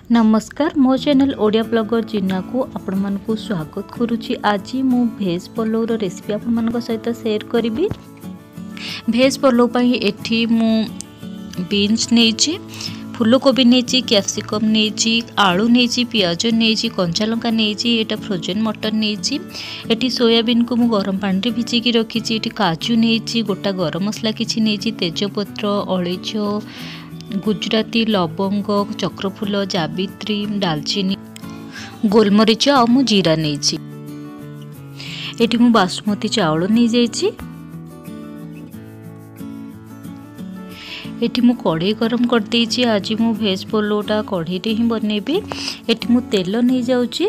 नमस्कार मो channel Odia blogger जिना को आपण मन को स्वागत करुच्ची। आज मु भेज पलौर रेसिपी आपण मन सहित शेयर करी। भेज पलौ पई एठी मु बीन्स नेची, फूलकोबी नेची, कैप्सिकम नेची, आलू नेची, पियाज नेची, कंचा लंका नेची, एटा फ्रोजन मटन नेची। एठी सोयाबीन को मु गरम पानी रे भिजिकी रखीची। एठी काजू नेची, गोटा गरम मसला किछि नेची, तेजपत्र, अळेच, गुजराती, लवंग, चक्रफूल, जावित्री, दालचीनी, गोलमरीच आ मु जीरा नेची। एठी मु बासमती चावल नै जाइछि। एठी मु कढ़ाई गरम कर देइछि। आज मु भेज पलौटा कढ़ाई रे ही बनेबी। एठी मु तेल नै जाउछि।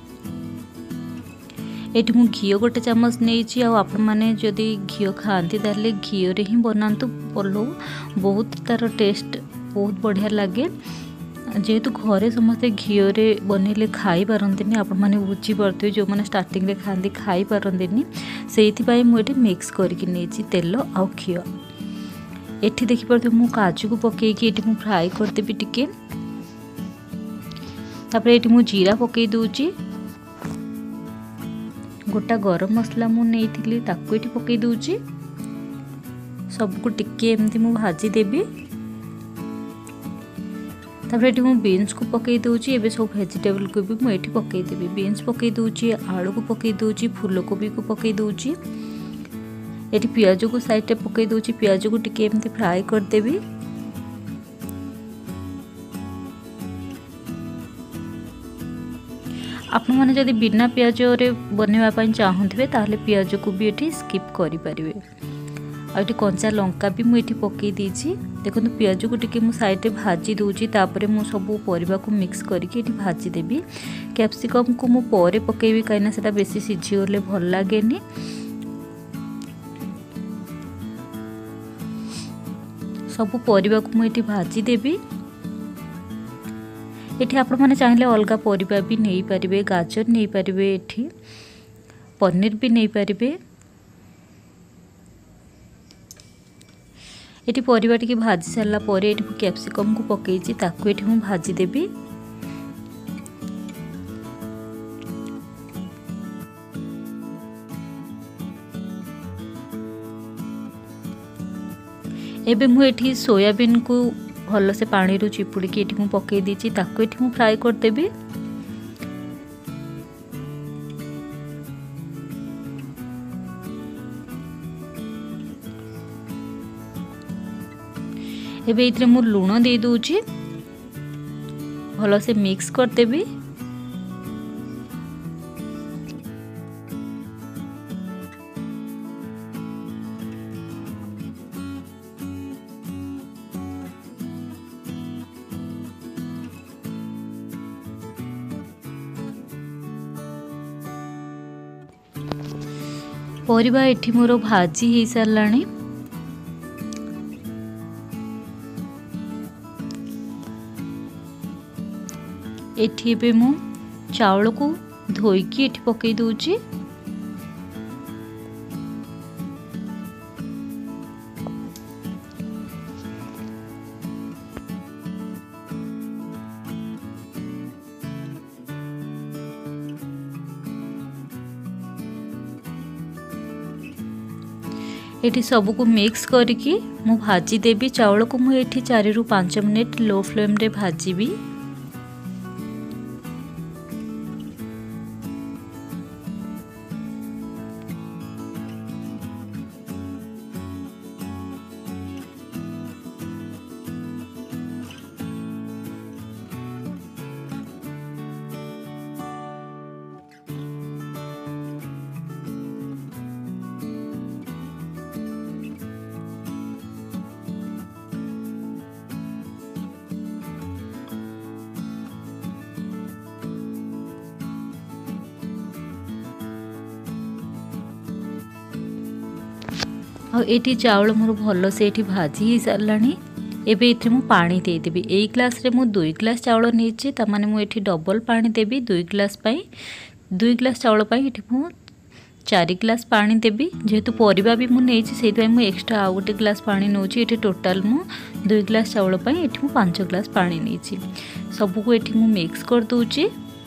एठी मु घी गोटे चमच नेइछि। आ आपण माने जदि घी खाआंती ताले घी रे ही बनांतु। पलौ बहुत तार टेस्ट बहुत बढ़िया लगे। जेहेतु घरे समस्ते घी रे बनैले खाई पारंतिनी, आपण माने बुझी परथि जो माने स्टार्टिंग रे खांदी खाई पारंतिनी, सेहिति पई मु एठी मिक्स करके नेइछि तेल आ घी। एठी देखि परथि मु काजू को पके कि एठी मु फ्राई कर देबी टिके। तापर एठी मु जीरा पके दोउछि। गोटा गरम मसला मु नेइथिली ताको एठी पके दोउछि। सब को टिके एमती मु भाजी देबी। तापर एठी मु बीन्स को पके दोउछि। एबे सब वेजिटेबल को भी मु एठी पके देबी। बीन्स पके दोउछि, आलू को पके दोउछि, फूलकोबी को पके दोउछि। एठी पियाज को साइड रे पके दोउछि। पियाज को टिके एमती फ्राई कर देबी। आपण माने जदि बिना पियाज रे बनेवा पई चाहूथिबे ताहले पियाज को भी एठी स्किप करि परिबे। आ एठी कंचा लंका भी मु एठी पके दीछि। देखंतु पियाज को टिके मु साइड रे भाजी दोउछि। तापरे मु सब परिबा को मिक्स करके एठी भाजी देबी। कैप्सिकम को मु परे पकेबी काइना सेटा बेसी सिझी गले भल लागेनी। सब परिबा को मु एठी भाजी देबी। एठी आपण माने चाहिले अलगा परिबा भी नै परिबे। गाजर नै परिबे, एठी पनीर भी नै परिबे। एठी परिबा टिके भाजी सारला परे एठी कैप्सिकम को पकेइछि, ताको एठी मु भाजी देबी। एबे मु एठी सोयाबीन को भल से पानी रो चिपुड़ी के एठी मु पके दीछि। ताको एठी मु फ्राई कर देबी। एबे इतरे मु लूण दे दोउछि। भल से मिक्स कर देबी। परिबा एठी मोर भाजी हे सारलाणी। एठी बे मु चावल को धोईकी एठी पके दोउछि। एठी सब को मिक्स करके मु भाजी देबी। चावल को मु एठी 4 रु 5 मिनिट लो फ्लेम रे भाजीबी। आ एठी चावल मोर भल से एठी भाजी ही सारलाणी। एबे इथे मु पानी दे देबी। ए ग्लास रे मु 2 ग्लास चावल नेछि, त माने मु एठी डबल पानी देबी। 2 ग्लास पई 2 ग्लास चावल पई एठी मु 4 ग्लास पानी देबी जेहेतु परिबा भी मु नेछि सेति मु एक्स्ट्रा आ गोटे ग्लास पानी नौछि एठी टोटल मु 2 ग्लास चावल पई एठी मु 5 ग्लास पानी नेछि सब को एठी मु मिक्स कर दोछि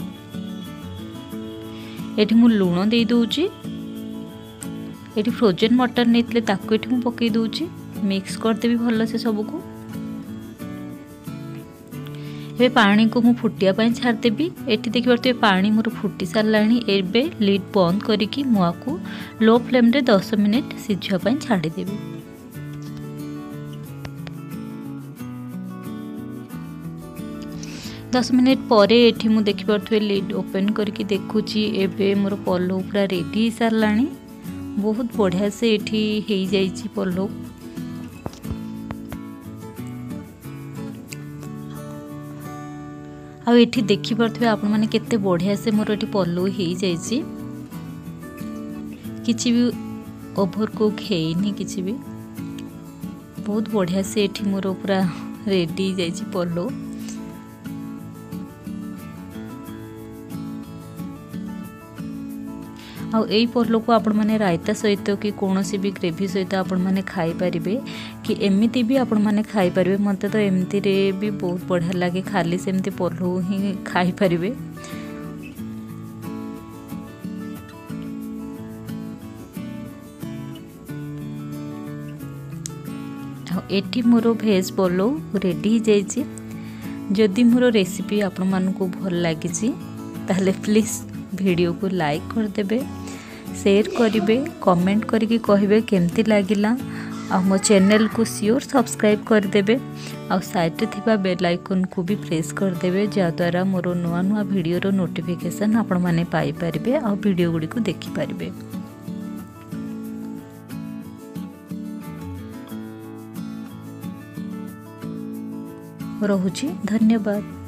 एठी मु लूण दे दोछि एठी फ्रोजन मटन नेतले ताको एठी मु पकई दोछि मिक्स कर देबी भलो से सब को ए पानी को मु फुटिया पई छाड़ देबी एठी देखि परते पानी मोर फुटी सारलाणी एबे लिड बंद करिकि मुआ को लो फ्लेम रे 10 मिनिट सिझिया पई छाड़ी देबी। दस मिनिट पर एठी मु देखि परथे लिड ओपन करके देखुची एबे मोर पल्लो पूरा रेडी सारलाणी बहुत बढ़िया से एठी हेई जाईची पल्लो आ एठी देखि परथे आपण माने केते बढ़िया से मोर एठी पल्लो हेई जाईची किछि भी ओभर कुक हेइनी किछि भी बहुत बढ़िया से एठी मोर पूरा रेडी जाईची पल्लो आउ एई पल्लो को आपण माने रायता सहित कि कोनोसी भी ग्रेवी सहित आपण माने खाई परिबे कि एमिति भी आपण माने खाई परिबे मते तो एमिति रे भी बहुत बढ़िया लागे खाली सेमति पल्लो ही खाई परिबे। एटी मोर भेज पल्लो रेडी जाइए जदि मोर रेसिपी आपण मानकु भल लागिछि ताहले प्लीज वीडियो को लाइक कर देबे शेयर करिवे कमेंट करके कहिबे केमती लागिला आ मो चैनल को श्योर सब्सक्राइब कर देबे आ साइड रे थिबा बेल आइकन को भी प्रेस कर देबे जा द्वारा मोर नुआ नुआ वीडियो रो नोटिफिकेशन आपण माने पाई परिबे आ वीडियो गुडी को देखि परिबे। रहुछि धन्यवाद।